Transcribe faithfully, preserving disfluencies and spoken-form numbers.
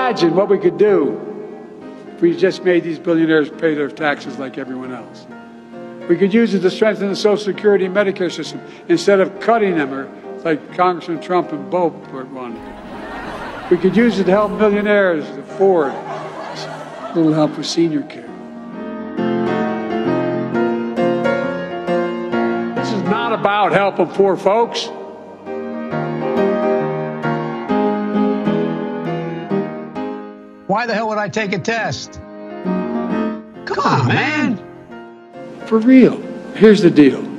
imagine what we could do if we just made these billionaires pay their taxes like everyone else. We could use it to strengthen the Social Security and Medicare system instead of cutting them, or like Congressman Trump and Bo wanted. We could use it to help millionaires afford a little help with senior care. This is not about helping poor folks. Why the hell would I take a test? Come on, man. For real. Here's the deal.